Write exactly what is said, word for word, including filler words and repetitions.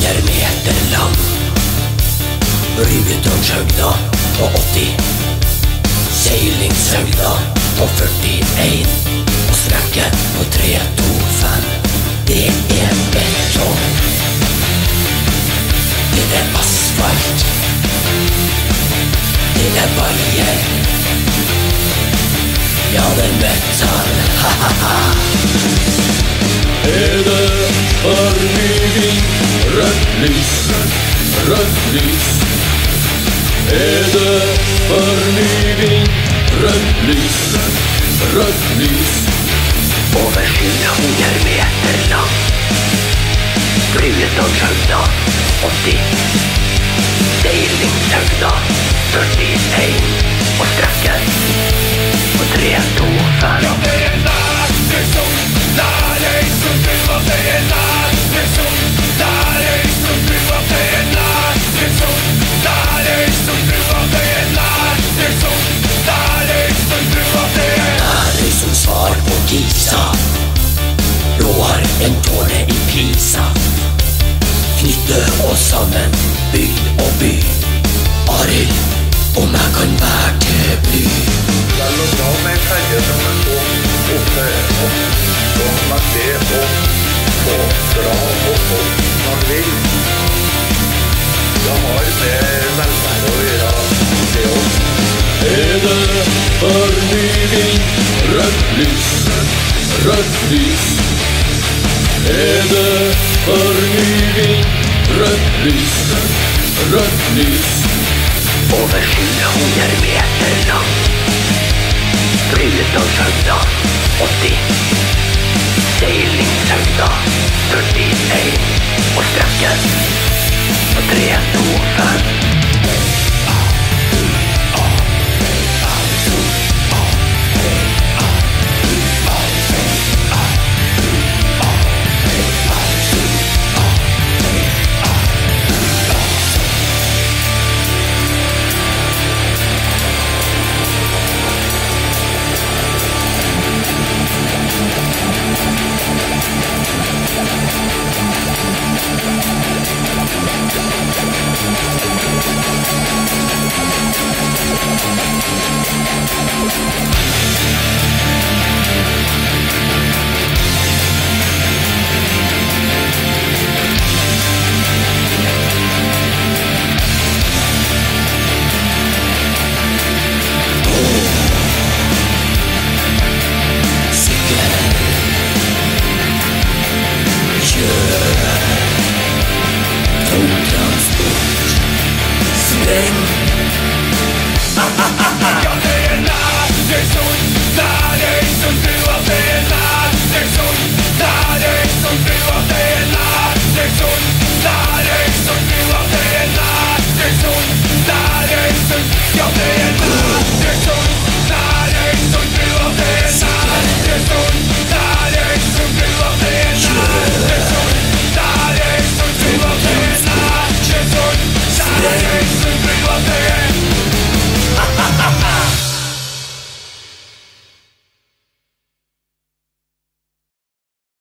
hundre meter lang. Rytårnshøgda på åtti, seilingshøgda på førtien, og strekket på tre to fem. Det er betong, det er asfalt, det er barrier, ja det er metall, ha-ha-ha. Er det fornying, rødt lys, rødt lys? Er det fornying, rødt lys, rødt lys? Over sju hundre meter lang. Rytårnshøgda åtti, seilingshøgda førtien, og strekket på tre to fem. Ja, det er Nærøysund, Nærøysundbrua, det er Nærøysund, Nærøysundbrua, det er Nærøysund, Nærøysundbrua, det er Nærøysund, Nærøysundbrua, det er Nærøysund svar på Gisa, råar en tårne i Pisa. Knytte oss sammen, bygd og by. Arild, om jeg kan være til bly. Det er noe bra med en ferge som er så oppe opp, som er det å få dra og få man vil. Det har med velvære å gjøre det også. Er det fornying, rødt lys, rødt lys? Er det fornying, rødt lys, rødt lys? Over sju hundre meter lang. Rytårnshøgda åtti, seilingshøgda førtien, og strekket på tre to fem. Nærøysundbrua, det er Nærøysund, Nærøysundbrua, det er Nærøysund, Nærøysund.